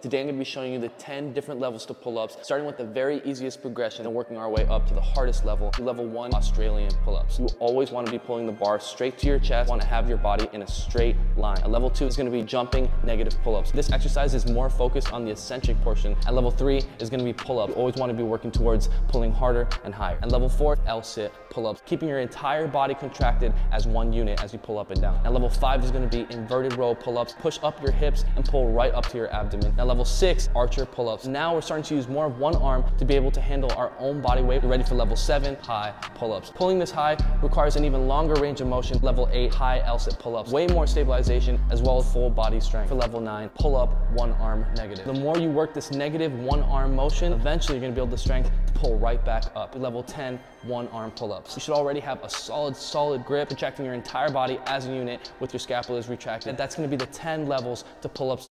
Today I'm going to be showing you the 10 different levels to pull-ups, starting with the very easiest progression and working our way up to the hardest level, level 1 Australian pull-ups. You always want to be pulling the bar straight to your chest. You want to have your body in a straight line. At level 2 is going to be jumping negative pull-ups. This exercise is more focused on the eccentric portion. At level 3 is going to be pull-ups. You always want to be working towards pulling harder and higher. At level 4, L-sit pull-ups, keeping your entire body contracted as one unit as you pull up and down. At level 5 is going to be inverted row pull-ups. Push up your hips and pull right up to your abdomen. At level 6, archer pull-ups. Now we're starting to use more of one arm to be able to handle our own body weight. We're ready for level 7, high pull-ups. Pulling this high requires an even longer range of motion. Level 8, high L-sit pull-ups. Way more stabilization as well as full body strength. For level 9, pull-up, one arm negative. The more you work this negative one arm motion, eventually you're going to build the strength to pull right back up. Level 10, one arm pull-ups. You should already have a solid grip, contracting your entire body as a unit with your scapulas retracted. That's going to be the 10 levels to pull-ups.